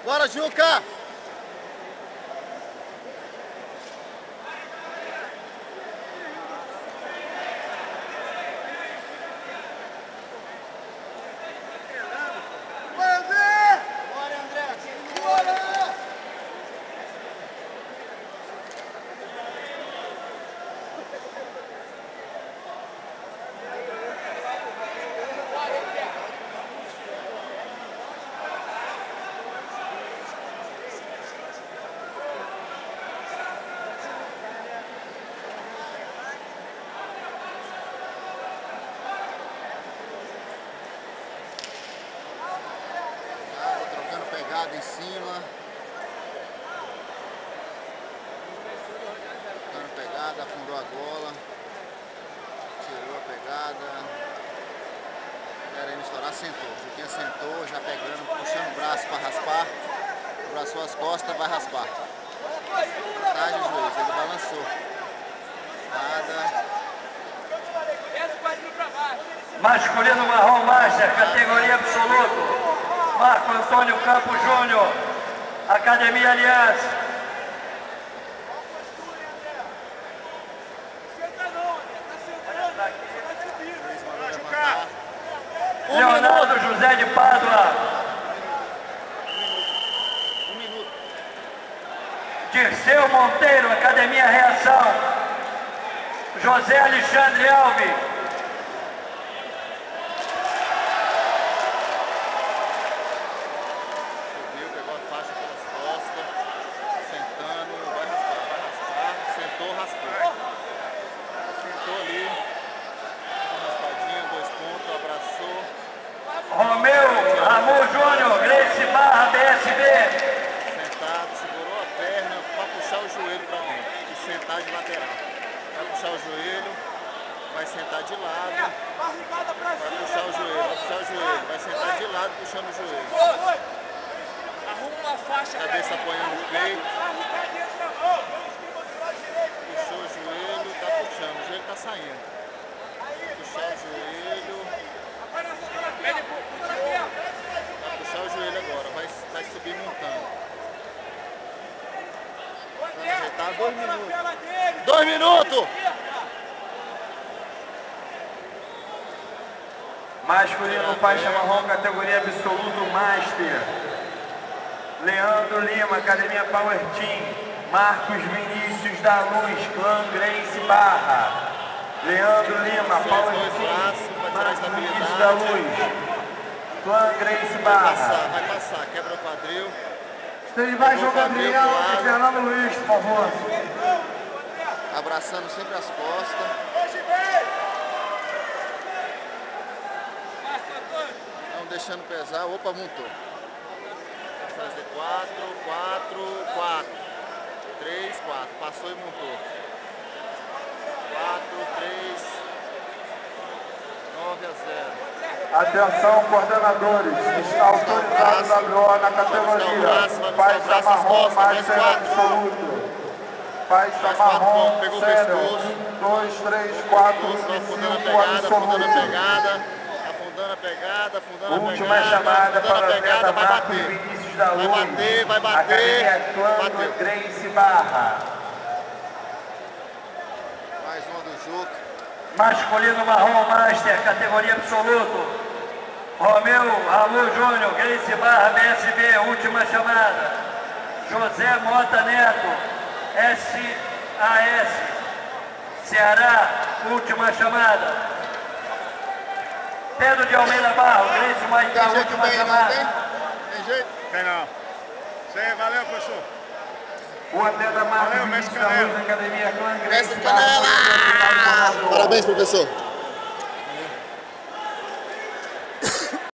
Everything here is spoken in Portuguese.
Bora, Juca! Em cima, dando pegada, afundou a gola, tirou a pegada, querendo estourar, sentou. Juquinha sentou, já pegando, puxando o braço para raspar, abraçou as costas, vai raspar. Tarde o juiz, ele balançou. Nada. Masculino marrom master, categoria absoluto. Marco Antônio Campos Júnior, Academia Aliança. Leonardo José de Pádua. Dirceu Monteiro, Academia Reação. José Alexandre Alves. Romeu Ramon Júnior, Grace Barra, BSB. Sentado, segurou a perna para puxar o joelho para dentro e sentar de lateral. Vai puxar o joelho, vai sentar de lado, vai puxar o joelho, vai sentar de lado puxando o joelho. Arruma uma faixa. Cabeça apoiando no peito. Puxou o joelho, tá puxando, o joelho tá saindo. Puxar o joelho. Vai puxar o joelho agora, vai subir montando. Vai ajeitar 2 minutos. 2 minutos! Masculino faixa marrom, categoria absoluto master. Leandro Lima, Academia Power Team. Marcos Vinícius da Luz, Clã Grace Barra. Leandro Lima, Power Team. Marcos Vinícius da Luz, Clã Grace Barra. Vai passar, quebra o quadril. Ele vai jogar Gabriel e Fernando Luiz, por favor. Abraçando sempre as costas. Não deixando pesar. Opa, montou. Vai fazer 4, 4, 4. 3, 4. Passou e montou. 4, 3. 9-0. Atenção, coordenadores, está autorizado WO na categoria. Faixa marrom, master absoluto. Faixa marrom, sério. 1, 2, 3, 4, 5, Afundando a absoluto. pegada, afundando a pegada. Última chamada para o atleta vai Marcos bater. Vinícius da Luz. Vai bater. Academia Clã Grace Barra. Mais uma do Juca. Masculino marrom master, categoria absoluto. Romeu Ramon Júnior, Grace Barra, BSB, última chamada. José Mota Neto, SAS, Ceará, última chamada. Pedro de Almeida Barro, Grace Maitá, última chamada. Tem jeito? Tem não. Você, valeu, professor. O atleta Marcos Vinícius da Luz, Academia Clã Grace Mestre Barra. Canela! Parabéns, professor.